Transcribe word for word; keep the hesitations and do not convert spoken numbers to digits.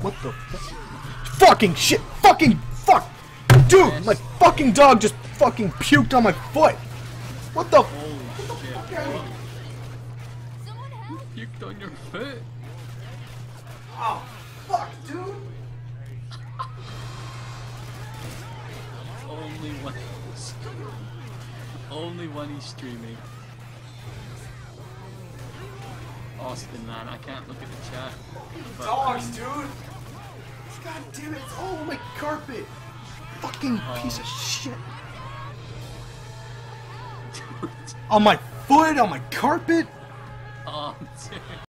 What the fuck? Fucking shit! Fucking fuck! Dude, my fucking dog just fucking puked on my foot! What the? Holy What the shit. fuck are you? You puked on your foot. Oh, fuck, dude! Only one. Only one he's streaming. Austin, man, I can't look at the chat. But, Dogs, I mean, dude! God damn it, it's all over my carpet! Fucking Oh. piece of shit! On my foot, on my carpet! Oh, dude.